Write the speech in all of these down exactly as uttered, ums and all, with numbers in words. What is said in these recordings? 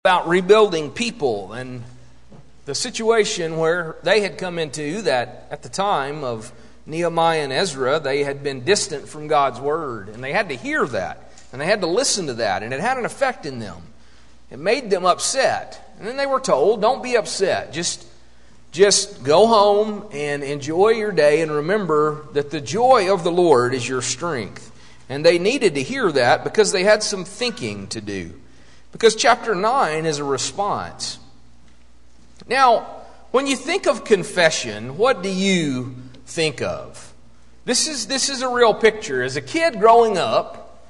about rebuilding people and the situation where they had come into that at the time of Nehemiah and Ezra, they had been distant from God's Word. And they had to hear that. And they had to listen to that. And it had an effect in them. It made them upset. And then they were told, don't be upset. Just, just go home and enjoy your day and remember that the joy of the Lord is your strength. And they needed to hear that because they had some thinking to do. Because chapter nine is a response. Now, when you think of confession, what do you think of? This is, this is a real picture. As a kid growing up,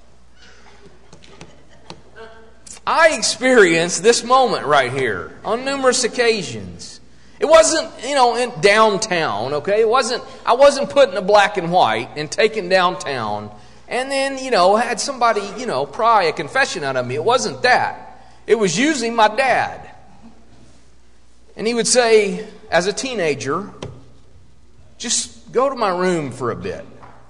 I experienced this moment right here on numerous occasions. It wasn't, you know, in downtown, okay? It wasn't, I wasn't put in a black and white and taken downtown and then, you know, had somebody, you know, pry a confession out of me. It wasn't that. It was usually my dad. And he would say, as a teenager, just go to my room for a bit.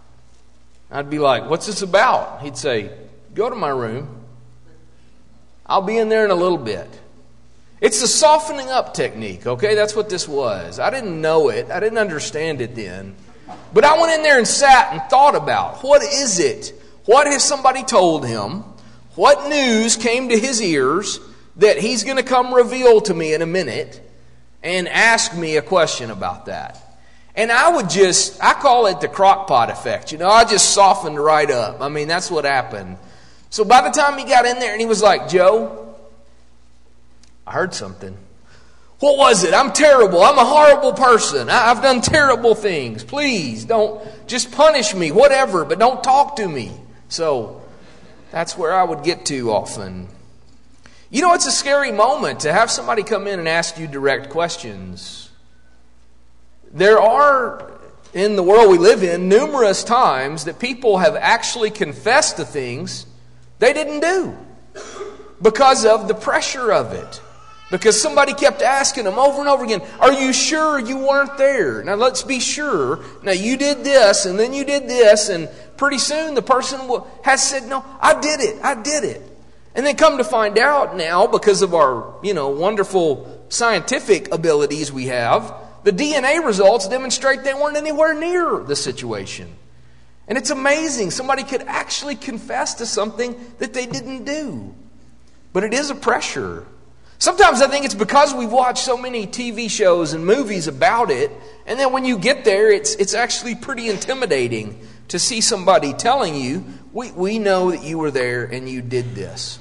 I'd be like, what's this about? He'd say, go to my room. I'll be in there in a little bit. It's the softening up technique, okay? That's what this was. I didn't know it. I didn't understand it then. But I went in there and sat and thought about, what is it? What has somebody told him? What news came to his ears that he's going to come reveal to me in a minute and ask me a question about that? And I would just, I call it the crock pot effect. You know, I just softened right up. I mean, that's what happened. So by the time he got in there and he was like, Joe, I heard something. What was it? I'm terrible. I'm a horrible person. I've done terrible things. Please don't just punish me, whatever, but don't talk to me. So that's where I would get to often. You know, it's a scary moment to have somebody come in and ask you direct questions. There are, in the world we live in, numerous times that people have actually confessed to things they didn't do because of the pressure of it. Because somebody kept asking them over and over again, are you sure you weren't there? Now let's be sure. Now you did this and then you did this, and pretty soon the person has said, no, I did it, I did it. And then come to find out now, because of our, you know, wonderful scientific abilities we have, the D N A results demonstrate they weren't anywhere near the situation. And it's amazing. Somebody could actually confess to something that they didn't do. But it is a pressure. Sometimes I think it's because we've watched so many T V shows and movies about it, and then when you get there, it's it's actually pretty intimidating to see somebody telling you, we, we know that you were there and you did this.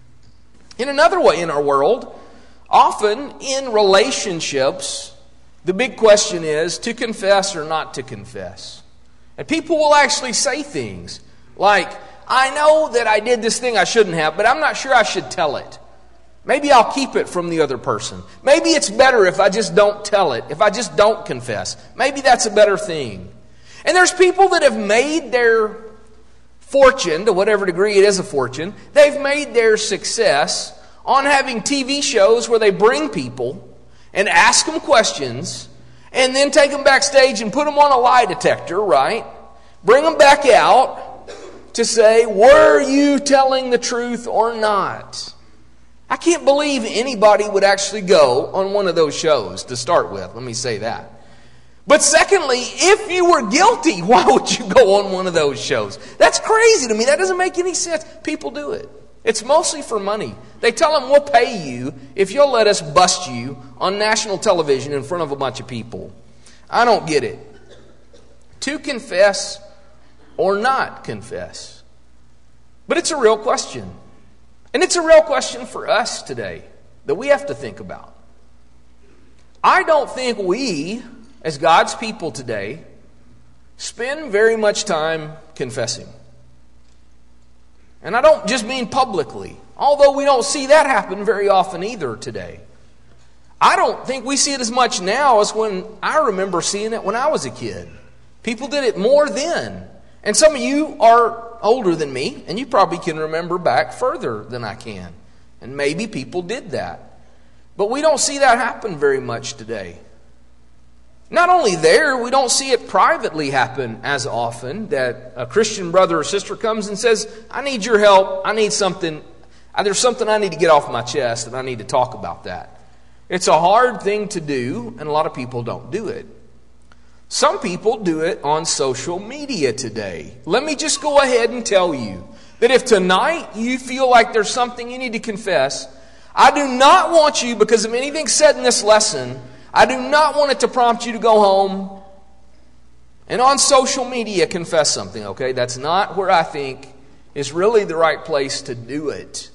In another way in our world, often in relationships, the big question is to confess or not to confess. And people will actually say things like, I know that I did this thing I shouldn't have, but I'm not sure I should tell it. Maybe I'll keep it from the other person. Maybe it's better if I just don't tell it, if I just don't confess. Maybe that's a better thing. And there's people that have made their fortune, to whatever degree it is a fortune, they've made their success on having T V shows where they bring people and ask them questions and then take them backstage and put them on a lie detector, right? Bring them back out to say, were you telling the truth or not? I can't believe anybody would actually go on one of those shows to start with. Let me say that. But secondly, if you were guilty, why would you go on one of those shows? That's crazy to me. That doesn't make any sense. People do it. It's mostly for money. They tell them, we'll pay you if you'll let us bust you on national television in front of a bunch of people. I don't get it. To confess or not confess. But it's a real question. And it's a real question for us today that we have to think about. I don't think we, as God's people today, spend very much time confessing. And I don't just mean publicly, although we don't see that happen very often either today. I don't think we see it as much now as when I remember seeing it when I was a kid. People did it more then. And some of you are older than me, and you probably can remember back further than I can. And maybe people did that. But we don't see that happen very much today. Not only there, we don't see it privately happen as often, that a Christian brother or sister comes and says, I need your help, I need something, There's something I need to get off my chest, and I need to talk about that. It's a hard thing to do, and a lot of people don't do it. Some people do it on social media today. Let me just go ahead and tell you that if tonight you feel like there's something you need to confess, I do not want you, because of anything said in this lesson, I do not want it to prompt you to go home and on social media confess something, okay? That's not where I think is really the right place to do it.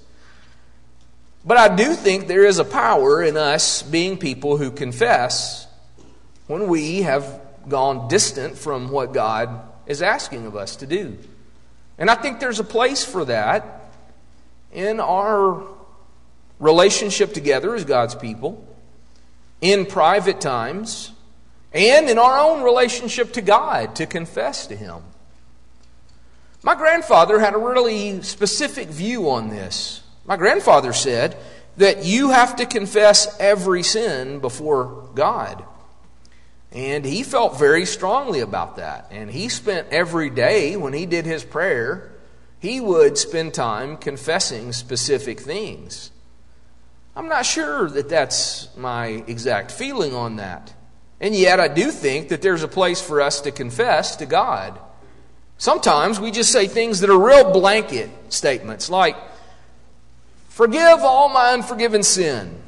But I do think there is a power in us being people who confess when we have gone distant from what God is asking of us to do. And I think there's a place for that in our relationship together as God's people, in private times, and in our own relationship to God, to confess to Him. My grandfather had a really specific view on this. My grandfather said that you have to confess every sin before God. And he felt very strongly about that. And he spent every day when he did his prayer, he would spend time confessing specific things. I'm not sure that that's my exact feeling on that. And yet I do think that there's a place for us to confess to God. Sometimes we just say things that are real blanket statements like, forgive all my unforgiven sin.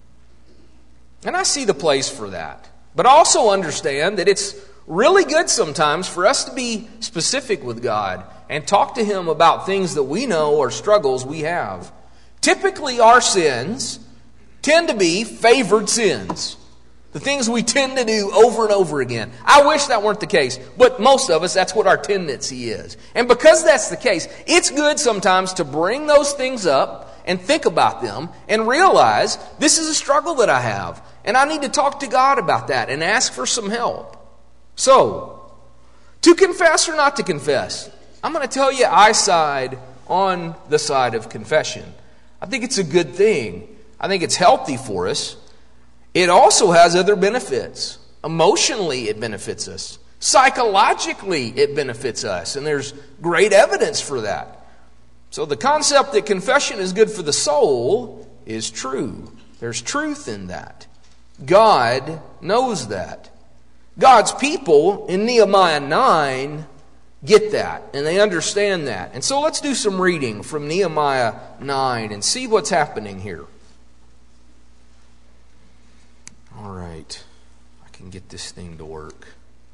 And I see the place for that. But I also understand that it's really good sometimes for us to be specific with God and talk to Him about things that we know or struggles we have. Typically our sins tend to be favored sins. The things we tend to do over and over again. I wish that weren't the case, but most of us, that's what our tendency is. And because that's the case, it's good sometimes to bring those things up and think about them and realize this is a struggle that I have. And I need to talk to God about that and ask for some help. So, to confess or not to confess? I'm going to tell you I side on the side of confession. I think it's a good thing. I think it's healthy for us. It also has other benefits. Emotionally, it benefits us. Psychologically, it benefits us. And there's great evidence for that. So the concept that confession is good for the soul is true. There's truth in that. God knows that. God's people in Nehemiah nine get that, and they understand that. And so let's do some reading from Nehemiah nine and see what's happening here. All right, I can get this thing to work.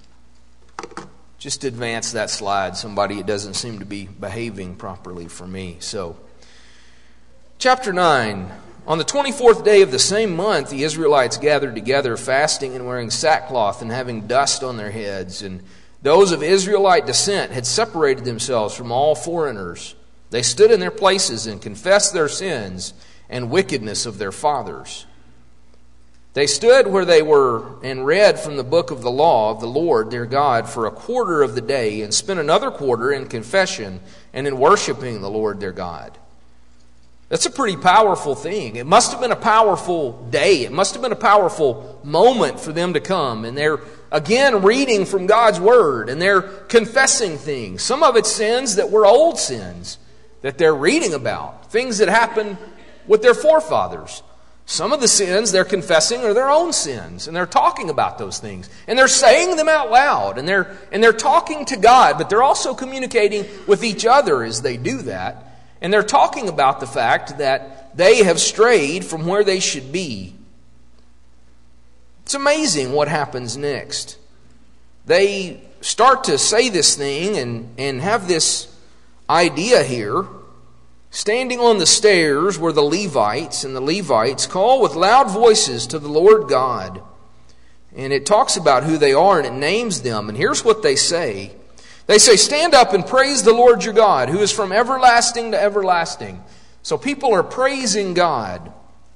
Just advance that slide. Somebody, it doesn't seem to be behaving properly for me. So, chapter nine. On the twenty-fourth day of the same month, the Israelites gathered together, fasting and wearing sackcloth and having dust on their heads. And those of Israelite descent had separated themselves from all foreigners. They stood in their places and confessed their sins and wickedness of their fathers. They stood where they were and read from the book of the law of the Lord their God for a quarter of the day, and spent another quarter in confession and in worshiping the Lord their God. That's a pretty powerful thing. It must have been a powerful day. It must have been a powerful moment for them to come. And they're, again, reading from God's Word. And they're confessing things. Some of it's sins that were old sins that they're reading about. Things that happened with their forefathers. Some of the sins they're confessing are their own sins. And they're talking about those things. And they're saying them out loud. And they're, and they're talking to God. But they're also communicating with each other as they do that. And they're talking about the fact that they have strayed from where they should be. It's amazing what happens next. They start to say this thing and, and have this idea here. Standing on the stairs were the Levites, and the Levites call with loud voices to the Lord God. And it talks about who they are, and it names them. And here's what they say. They say, stand up and praise the Lord your God, who is from everlasting to everlasting. So people are praising God.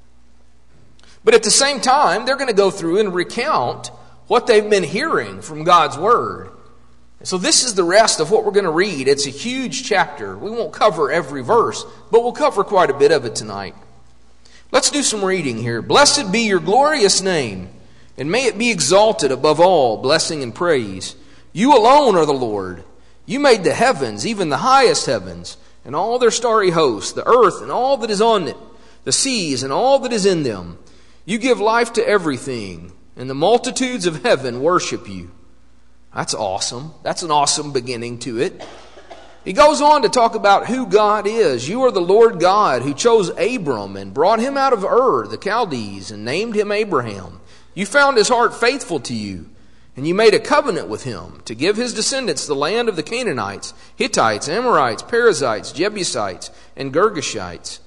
But at the same time, they're going to go through and recount what they've been hearing from God's Word. So this is the rest of what we're going to read. It's a huge chapter. We won't cover every verse, but we'll cover quite a bit of it tonight. Let's do some reading here. Blessed be your glorious name, and may it be exalted above all blessing and praise. You alone are the Lord. You made the heavens, even the highest heavens, and all their starry host, the earth and all that is on it, the seas and all that is in them. You give life to everything, and the multitudes of heaven worship you. That's awesome. That's an awesome beginning to it. He goes on to talk about who God is. You are the Lord God who chose Abram and brought him out of Ur, the Chaldees, and named him Abraham. You found his heart faithful to you, and you made a covenant with him to give his descendants the land of the Canaanites, Hittites, Amorites, Perizzites, Jebusites, and Girgashites.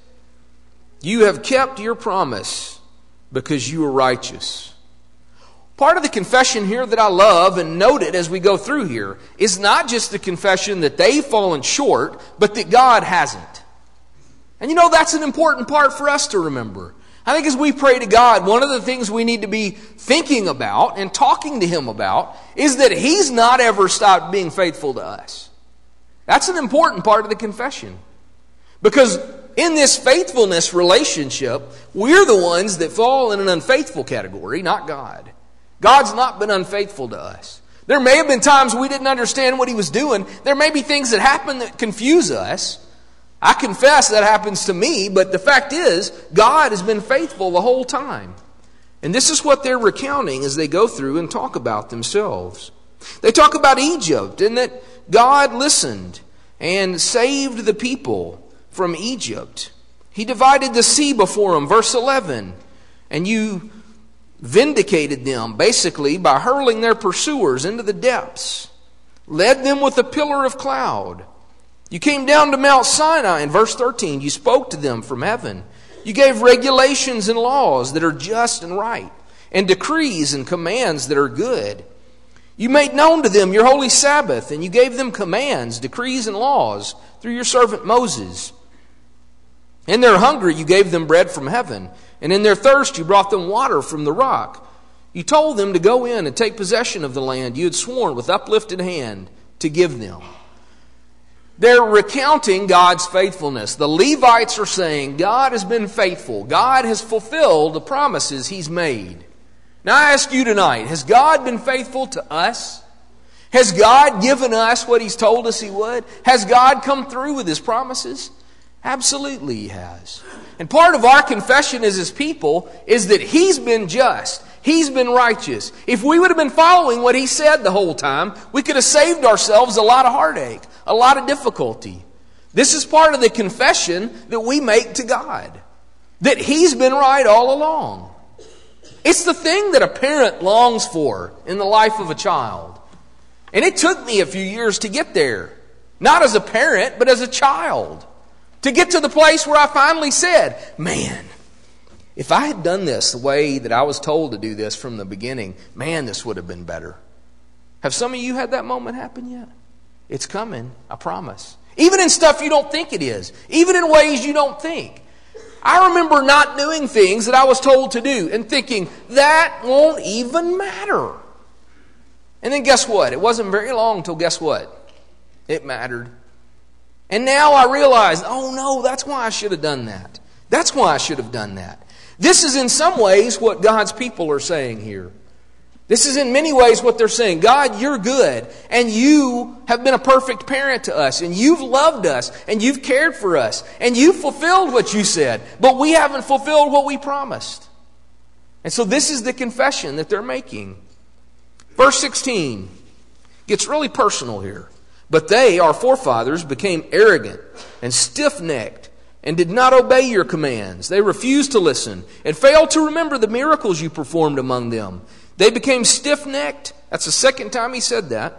You have kept your promise because you are righteous. Part of the confession here that I love and note it as we go through here is not just the confession that they've fallen short, but that God hasn't. And you know, that's an important part for us to remember. I think as we pray to God, one of the things we need to be thinking about and talking to Him about is that He's not ever stopped being faithful to us. That's an important part of the confession. Because in this faithfulness relationship, we're the ones that fall in an unfaithful category, not God. God's not been unfaithful to us. There may have been times we didn't understand what He was doing. There may be things that happen that confuse us. I confess that happens to me, but the fact is, God has been faithful the whole time. And this is what they're recounting as they go through and talk about themselves. They talk about Egypt and that God listened and saved the people from Egypt. He divided the sea before them, verse eleven, and you vindicated them basically by hurling their pursuers into the depths, led them with a pillar of cloud. You came down to Mount Sinai in verse thirteen. You spoke to them from heaven. You gave regulations and laws that are just and right, and decrees and commands that are good. You made known to them your holy Sabbath, and you gave them commands, decrees, and laws through your servant Moses. In their hunger you gave them bread from heaven, and in their thirst you brought them water from the rock. You told them to go in and take possession of the land you had sworn with uplifted hand to give them. They're recounting God's faithfulness. The Levites are saying God has been faithful. God has fulfilled the promises He's made. Now I ask you tonight, has God been faithful to us? Has God given us what He's told us He would? Has God come through with His promises? Absolutely He has. And part of our confession as His people is that He's been just. He's been righteous. If we would have been following what He said the whole time, we could have saved ourselves a lot of heartache, a lot of difficulty. This is part of the confession that we make to God, that He's been right all along. It's the thing that a parent longs for in the life of a child. And it took me a few years to get there. Not as a parent, but as a child. To get to the place where I finally said, man, if I had done this the way that I was told to do this from the beginning, man, this would have been better. Have some of you had that moment happen yet? It's coming, I promise. Even in stuff you don't think it is. Even in ways you don't think. I remember not doing things that I was told to do and thinking, that won't even matter. And then guess what? It wasn't very long until guess what? It mattered. And now I realize, oh no, that's why I should have done that. That's why I should have done that. This is in some ways what God's people are saying here. This is in many ways what they're saying. God, you're good, and you have been a perfect parent to us, and you've loved us, and you've cared for us, and you've fulfilled what you said, but we haven't fulfilled what we promised. And so this is the confession that they're making. Verse sixteen gets really personal here. But they, our forefathers, became arrogant and stiff-necked and did not obey your commands. They refused to listen and failed to remember the miracles you performed among them. They became stiff-necked. That's the second time he said that.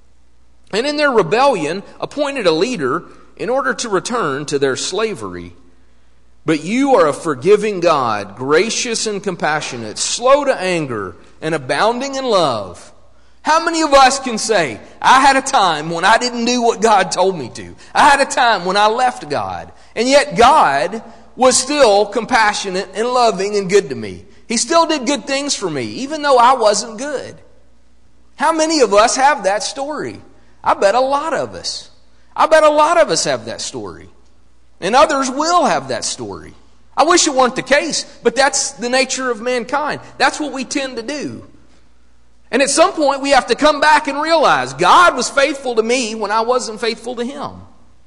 And in their rebellion, appointed a leader in order to return to their slavery. But you are a forgiving God, gracious and compassionate, slow to anger and abounding in love. How many of us can say, I had a time when I didn't do what God told me to. I had a time when I left God. And yet God was still compassionate and loving and good to me. He still did good things for me, even though I wasn't good. How many of us have that story? I bet a lot of us. I bet a lot of us have that story. And others will have that story. I wish it weren't the case, but that's the nature of mankind. That's what we tend to do. And at some point we have to come back and realize God was faithful to me when I wasn't faithful to Him.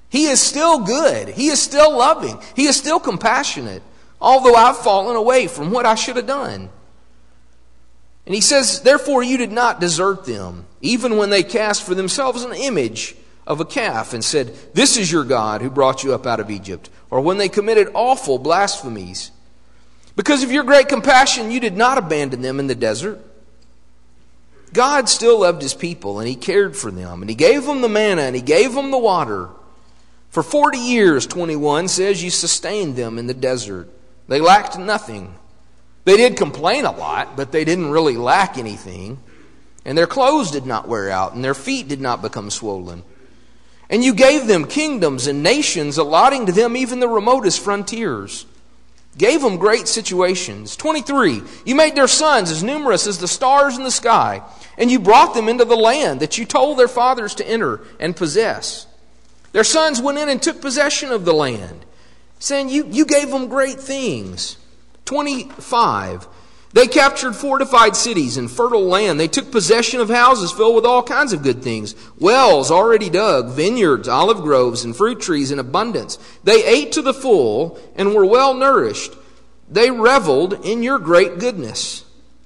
He is still good. He is still loving. He is still compassionate, although I've fallen away from what I should have done. And he says, therefore you did not desert them, even when they cast for themselves an image of a calf and said, this is your God who brought you up out of Egypt. Or when they committed awful blasphemies. Because of your great compassion, you did not abandon them in the desert. God still loved his people, and he cared for them. And he gave them the manna, and he gave them the water. For forty years, twenty-one says, you sustained them in the desert. They lacked nothing. They did complain a lot, but they didn't really lack anything. And their clothes did not wear out, and their feet did not become swollen. And you gave them kingdoms and nations, allotting to them even the remotest frontiers. Gave them great situations. twenty-three, you made their sons as numerous as the stars in the sky, and you brought them into the land that you told their fathers to enter and possess. Their sons went in and took possession of the land, saying, you, you gave them great things. twenty-five, they captured fortified cities and fertile land. They took possession of houses filled with all kinds of good things. Wells already dug, vineyards, olive groves, and fruit trees in abundance. They ate to the full and were well nourished. They reveled in your great goodness.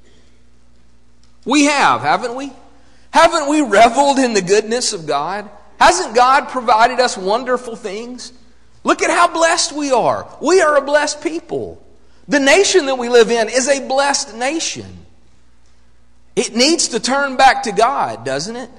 We have, haven't we? Haven't we reveled in the goodness of God? Hasn't God provided us wonderful things? Look at how blessed we are. We are a blessed people. The nation that we live in is a blessed nation. It needs to turn back to God, doesn't it?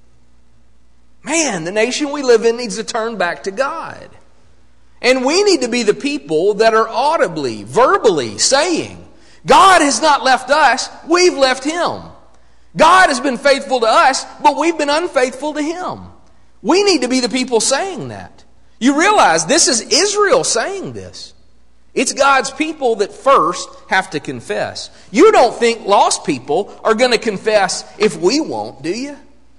Man, the nation we live in needs to turn back to God. And we need to be the people that are audibly, verbally saying, God has not left us, we've left Him. God has been faithful to us, but we've been unfaithful to Him. We need to be the people saying that. You realize this is Israel saying this. It's God's people that first have to confess. You don't think lost people are going to confess if we won't, do you?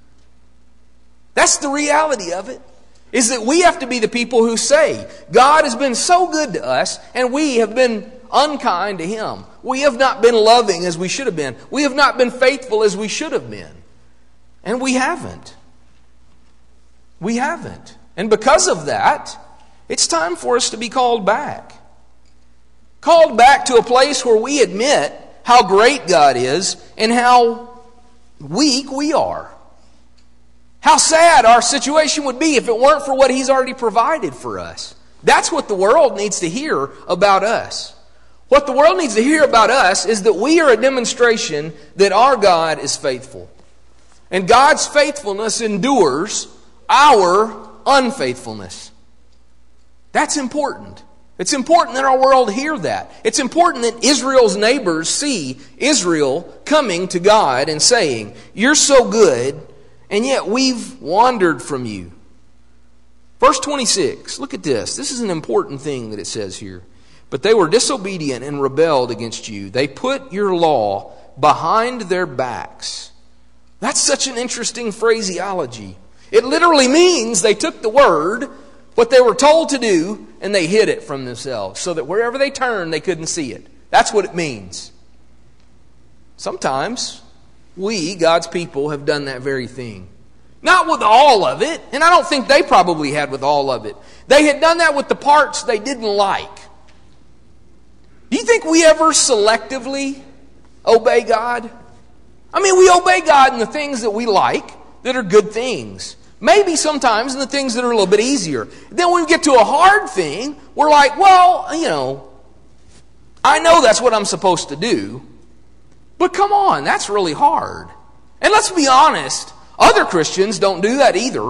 That's the reality of it. Is that we have to be the people who say, God has been so good to us, and we have been unkind to Him. We have not been loving as we should have been. We have not been faithful as we should have been. And we haven't. We haven't. And because of that, it's time for us to be called back. Called back to a place where we admit how great God is and how weak we are. How sad our situation would be if it weren't for what He's already provided for us. That's what the world needs to hear about us. What the world needs to hear about us is that we are a demonstration that our God is faithful. And God's faithfulness endures our unfaithfulness. That's important. It's important that our world hear that. It's important that Israel's neighbors see Israel coming to God and saying, you're so good, and yet we've wandered from you. Verse twenty-six, look at this. This is an important thing that it says here. But they were disobedient and rebelled against you. They put your law behind their backs. That's such an interesting phraseology. It literally means they took the word, what they were told to do, and they hid it from themselves so that wherever they turned, they couldn't see it. That's what it means. Sometimes we, God's people, have done that very thing. Not with all of it, and I don't think they probably had with all of it. They had done that with the parts they didn't like. Do you think we ever selectively obey God? I mean, we obey God in the things that we like, that are good things. Maybe sometimes in the things that are a little bit easier. Then when we get to a hard thing, we're like, well, you know, I know that's what I'm supposed to do. But come on, that's really hard. And let's be honest, other Christians don't do that either.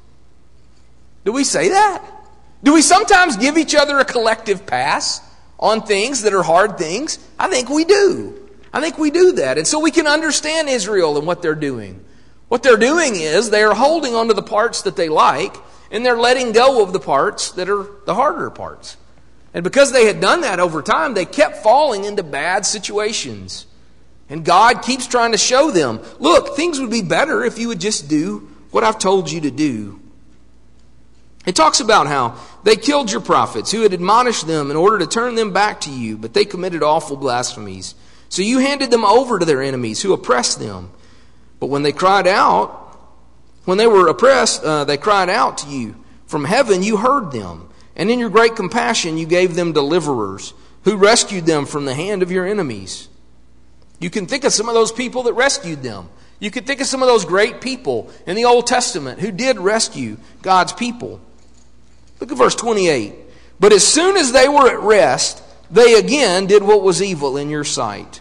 Do we say that? Do we sometimes give each other a collective pass on things that are hard things? I think we do. I think we do that. And so we can understand Israel and what they're doing. What they're doing is they are holding on to the parts that they like, and they're letting go of the parts that are the harder parts. And because they had done that over time, they kept falling into bad situations. And God keeps trying to show them, look, things would be better if you would just do what I've told you to do. It talks about how they killed your prophets who had admonished them in order to turn them back to you, but they committed awful blasphemies. So you handed them over to their enemies who oppressed them. But when they cried out, when they were oppressed, uh, they cried out to you From heaven you heard them, and in your great compassion you gave them deliverers, who rescued them from the hand of your enemies. You can think of some of those people that rescued them. You can think of some of those great people in the Old Testament who did rescue God's people. Look at verse twenty-eight. But as soon as they were at rest, they again did what was evil in your sight.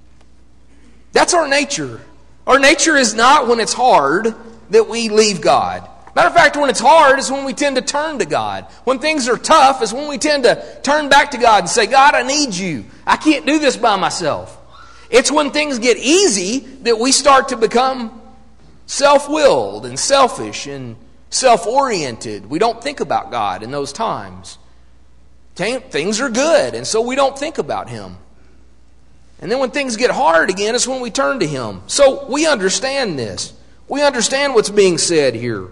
That's our nature. Our nature is not when it's hard that we leave God. Matter of fact, when it's hard is when we tend to turn to God. When things are tough is when we tend to turn back to God and say, God, I need you. I can't do this by myself. It's when things get easy that we start to become self-willed and selfish and self-oriented. We don't think about God in those times. Things are good, and so we don't think about Him. And then when things get hard again, it's when we turn to Him. So we understand this. We understand what's being said here.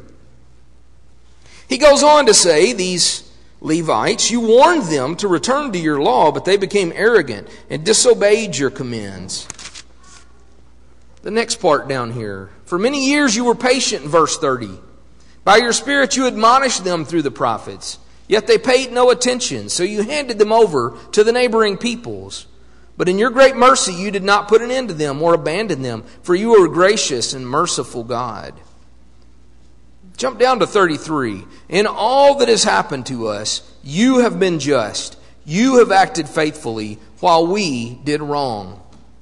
He goes on to say, these Levites, you warned them to return to your law, but they became arrogant and disobeyed your commands. The next part down here. For many years you were patient, in verse thirty. By your Spirit you admonished them through the prophets. Yet they paid no attention, so you handed them over to the neighboring peoples. But in your great mercy you did not put an end to them or abandon them, for you are a gracious and merciful God. Jump down to thirty-three. In all that has happened to us, you have been just. You have acted faithfully, while we did wrong.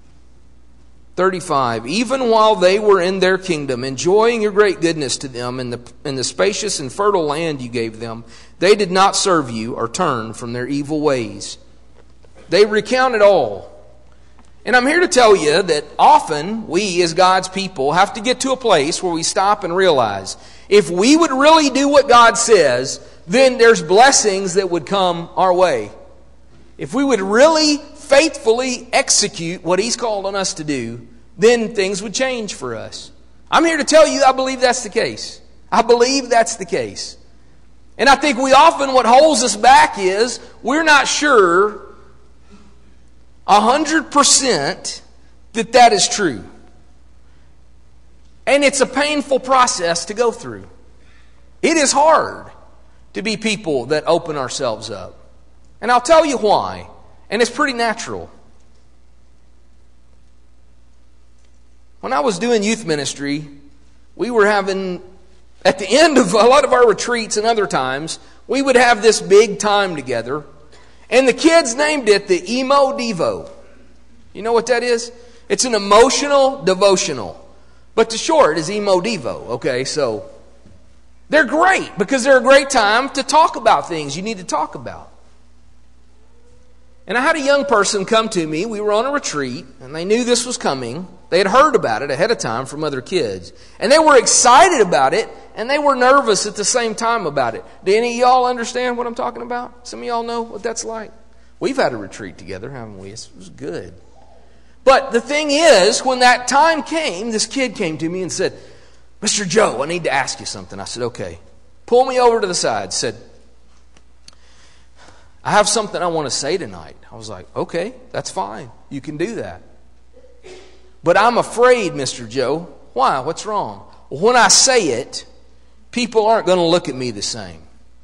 thirty-five. Even while they were in their kingdom, enjoying your great goodness to them in the, in the spacious and fertile land you gave them, they did not serve you or turn from their evil ways. They recounted all. And I'm here to tell you that often we as God's people have to get to a place where we stop and realize if we would really do what God says, then there's blessings that would come our way. If we would really faithfully execute what He's called on us to do, then things would change for us. I'm here to tell you I believe that's the case. I believe that's the case. And I think we often, what holds us back is we're not sure a hundred percent that that is true. And it's a painful process to go through. It is hard to be people that open ourselves up. And I'll tell you why. And it's pretty natural. When I was doing youth ministry, we were having, at the end of a lot of our retreats and other times, we would have this big time together. And the kids named it the Emo Devo. You know what that is? It's an emotional devotional. But the short is Emo Devo. Okay, so they're great because they're a great time to talk about things you need to talk about. And I had a young person come to me. We were on a retreat, and they knew this was coming. They had heard about it ahead of time from other kids. And they were excited about it, and they were nervous at the same time about it. Do any of y'all understand what I'm talking about? Some of y'all know what that's like? We've had a retreat together, haven't we? It was good. But the thing is, when that time came, this kid came to me and said, Mister Joe, I need to ask you something. I said, okay. Pull me over to the side. Said, I have something I want to say tonight. I was like, okay, that's fine. You can do that. But I'm afraid, Mister Joe. Why? What's wrong? Well, when I say it, people aren't going to look at me the same.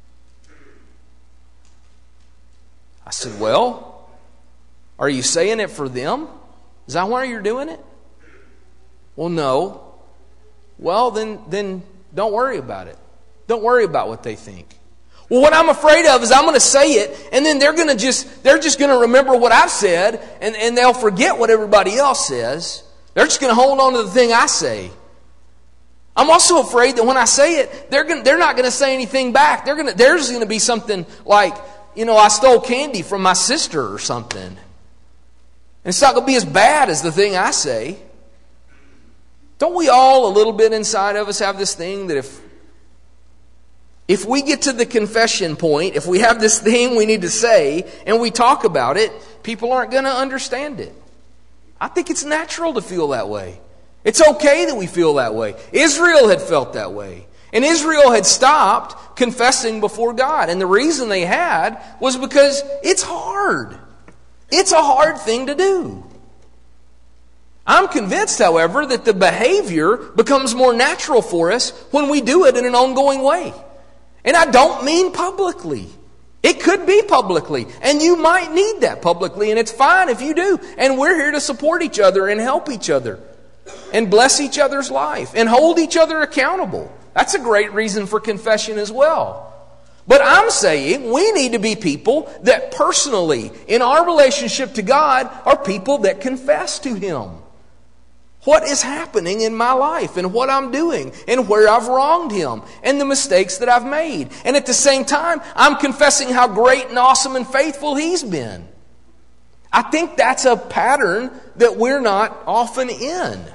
I said, well, are you saying it for them? Is that why you're doing it? Well, no. Well, then, then don't worry about it. Don't worry about what they think. Well, what I'm afraid of is I'm going to say it, and then they're going to just, they're just going to remember what I've said, and, and they'll forget what everybody else says. They're just going to hold on to the thing I say. I'm also afraid that when I say it, they're going, they're not going to say anything back. They're going to, there's going to be something like, you know, I stole candy from my sister or something. And it's not going to be as bad as the thing I say. Don't we all, a little bit inside of us, have this thing that if If we get to the confession point, if we have this thing we need to say, and we talk about it, people aren't going to understand it. I think it's natural to feel that way. It's okay that we feel that way. Israel had felt that way. And Israel had stopped confessing before God. And the reason they had was because it's hard. It's a hard thing to do. I'm convinced, however, that the behavior becomes more natural for us when we do it in an ongoing way. And I don't mean publicly. It could be publicly, and you might need that publicly, and it's fine if you do. And we're here to support each other and help each other and bless each other's life and hold each other accountable. That's a great reason for confession as well. But I'm saying we need to be people that personally, in our relationship to God, are people that confess to Him what is happening in my life and what I'm doing and where I've wronged Him and the mistakes that I've made. And at the same time, I'm confessing how great and awesome and faithful He's been. I think that's a pattern that we're not often in.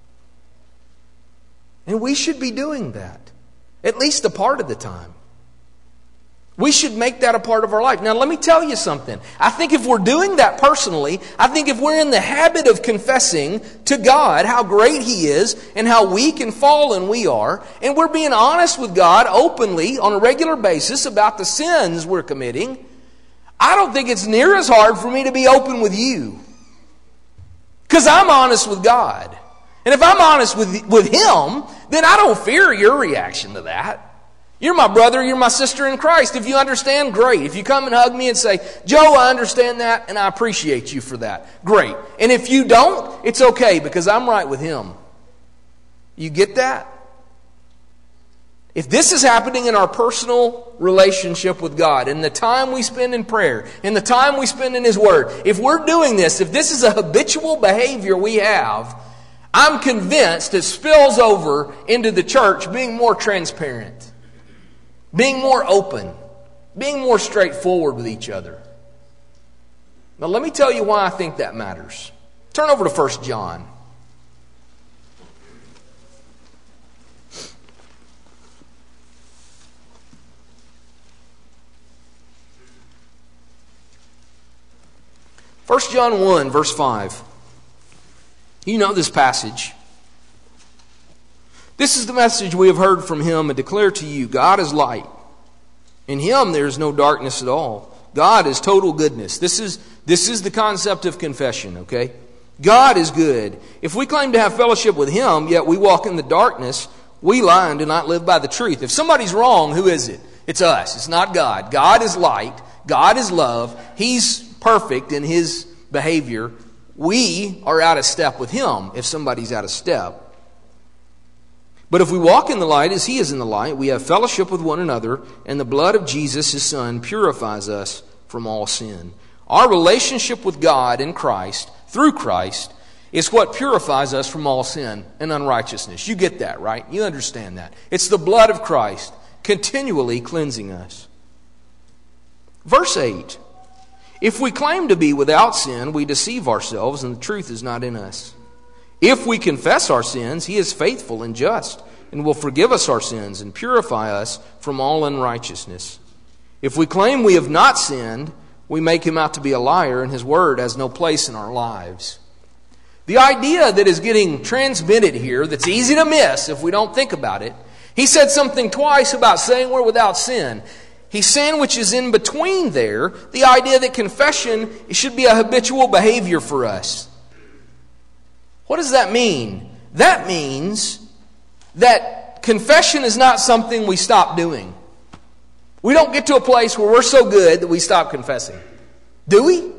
And we should be doing that, at least a part of the time. We should make that a part of our life. Now, let me tell you something. I think if we're doing that personally, I think if we're in the habit of confessing to God how great He is and how weak and fallen we are, and we're being honest with God openly on a regular basis about the sins we're committing, I don't think it's near as hard for me to be open with you. Because I'm honest with God. And if I'm honest with, with Him, then I don't fear your reaction to that. You're my brother, you're my sister in Christ. If you understand, great. If you come and hug me and say, Joe, I understand that and I appreciate you for that, great. And if you don't, it's okay because I'm right with Him. You get that? If this is happening in our personal relationship with God, in the time we spend in prayer, in the time we spend in His Word, if we're doing this, if this is a habitual behavior we have, I'm convinced it spills over into the church being more transparent. Being more open. Being more straightforward with each other. Now let me tell you why I think that matters. Turn over to First John. First John one, verse five. You know this passage. This is the message we have heard from Him and declare to you. God is light. In Him there is no darkness at all. God is total goodness. This is, this is the concept of confession, okay? God is good. If we claim to have fellowship with Him, yet we walk in the darkness, we lie and do not live by the truth. If somebody's wrong, who is it? It's us. It's not God. God is light. God is love. He's perfect in His behavior. We are out of step with Him if somebody's out of step. But if we walk in the light as He is in the light, we have fellowship with one another, and the blood of Jesus, His Son, purifies us from all sin. Our relationship with God in Christ, through Christ, is what purifies us from all sin and unrighteousness. You get that, right? You understand that. It's the blood of Christ continually cleansing us. Verse eight. If we claim to be without sin, we deceive ourselves, and the truth is not in us. If we confess our sins, He is faithful and just and will forgive us our sins and purify us from all unrighteousness. If we claim we have not sinned, we make Him out to be a liar, and His word has no place in our lives. The idea that is getting transmitted here, that's easy to miss if we don't think about it, He said something twice about saying we're without sin. He sandwiches in between there the idea that confession should be a habitual behavior for us. What does that mean? That means that confession is not something we stop doing. We don't get to a place where we're so good that we stop confessing. Do we?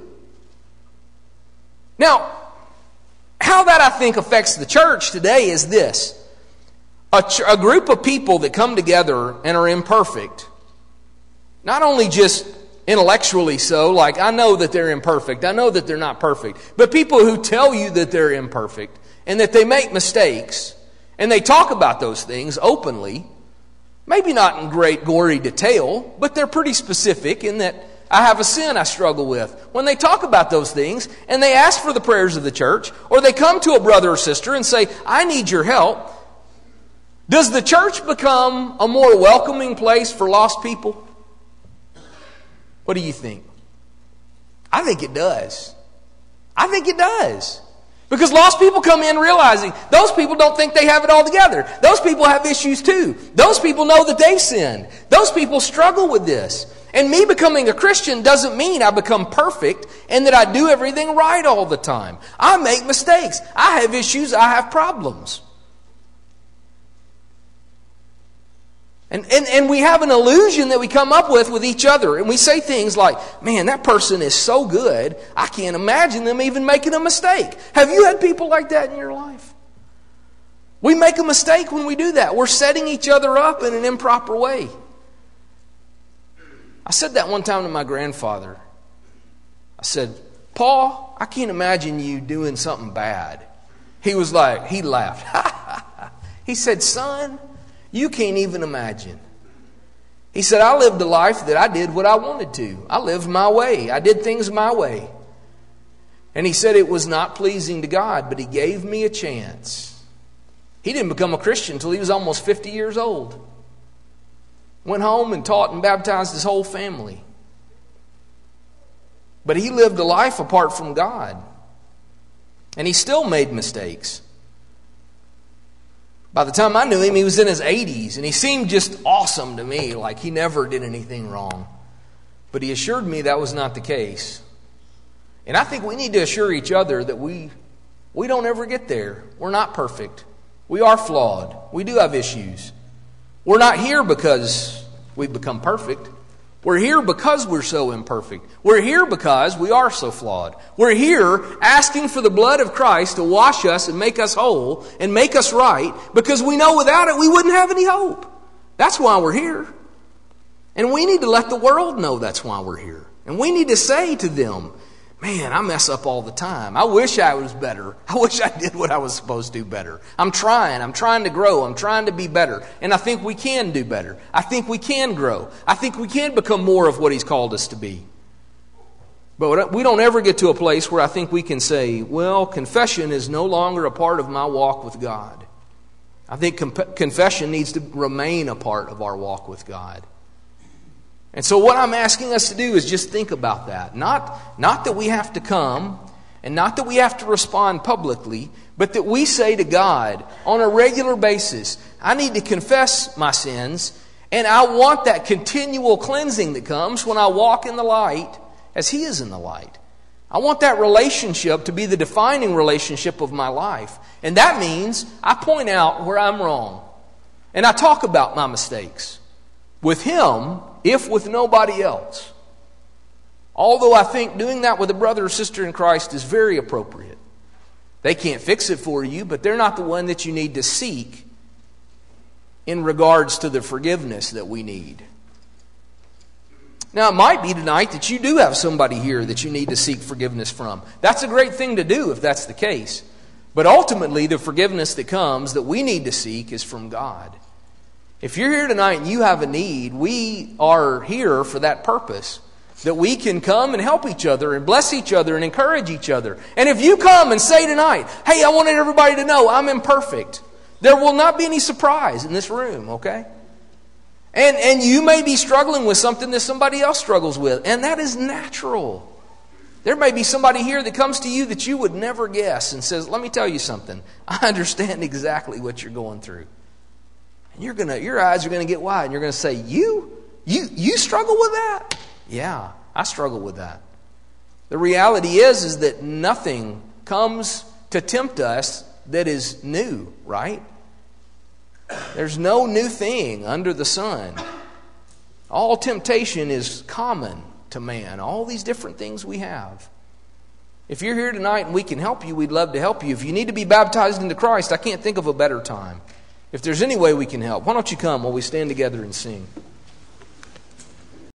Now, how that I think affects the church today is this. A, ch- a group of people that come together and are imperfect, not only just intellectually so, like I know that they're imperfect, I know that they're not perfect, but people who tell you that they're imperfect and that they make mistakes and they talk about those things openly, maybe not in great gory detail, but they're pretty specific in that I have a sin I struggle with. When they talk about those things and they ask for the prayers of the church, or they come to a brother or sister and say, I need your help, does the church become a more welcoming place for lost people? What do you think? I think it does. I think it does. Because lost people come in realizing those people don't think they have it all together. Those people have issues too. Those people know that they've sinned. Those people struggle with this. And me becoming a Christian doesn't mean I become perfect and that I do everything right all the time. I make mistakes. I have issues. I have problems. And, and, and we have an illusion that we come up with with each other. And we say things like, man, that person is so good, I can't imagine them even making a mistake. Have you had people like that in your life? We make a mistake when we do that. We're setting each other up in an improper way. I said that one time to my grandfather. I said, Paul, I can't imagine you doing something bad. He was like, he laughed. He said, son, you can't even imagine. He said, I lived a life that I did what I wanted to. I lived my way. I did things my way. And he said it was not pleasing to God, but He gave me a chance. He didn't become a Christian until he was almost fifty years old. Went home and taught and baptized his whole family. But he lived a life apart from God. And he still made mistakes. By the time I knew him, he was in his eighties, and he seemed just awesome to me, like he never did anything wrong. But he assured me that was not the case. And I think we need to assure each other that we, we don't ever get there. We're not perfect. We are flawed. We do have issues. We're not here because we've become perfect. We're here because we're so imperfect. We're here because we are so flawed. We're here asking for the blood of Christ to wash us and make us whole and make us right, because we know without it we wouldn't have any hope. That's why we're here. And we need to let the world know that's why we're here. And we need to say to them, man, I mess up all the time. I wish I was better. I wish I did what I was supposed to do better. I'm trying. I'm trying to grow. I'm trying to be better. And I think we can do better. I think we can grow. I think we can become more of what He's called us to be. But we don't ever get to a place where I think we can say, well, confession is no longer a part of my walk with God. I think comp- confession needs to remain a part of our walk with God. And so what I'm asking us to do is just think about that. Not, not that we have to come, and not that we have to respond publicly, but that we say to God on a regular basis, I need to confess my sins, and I want that continual cleansing that comes when I walk in the light as He is in the light. I want that relationship to be the defining relationship of my life. And that means I point out where I'm wrong. And I talk about my mistakes with Him, if with nobody else. Although I think doing that with a brother or sister in Christ is very appropriate. They can't fix it for you, but they're not the one that you need to seek in regards to the forgiveness that we need. Now, it might be tonight that you do have somebody here that you need to seek forgiveness from. That's a great thing to do if that's the case. But ultimately, the forgiveness that comes that we need to seek is from God. If you're here tonight and you have a need, we are here for that purpose. That we can come and help each other and bless each other and encourage each other. And if you come and say tonight, hey, I wanted everybody to know I'm imperfect, there will not be any surprise in this room, okay? And, and you may be struggling with something that somebody else struggles with, and that is natural. There may be somebody here that comes to you that you would never guess and says, let me tell you something. I understand exactly what you're going through. And you're gonna, your eyes are going to get wide, and you're going to say, you? You, you struggle with that? Yeah, I struggle with that. The reality is, is that nothing comes to tempt us that is new, right? There's no new thing under the sun. All temptation is common to man. All these different things we have. If you're here tonight and we can help you, we'd love to help you. If you need to be baptized into Christ, I can't think of a better time. If there's any way we can help, why don't you come while we stand together and sing?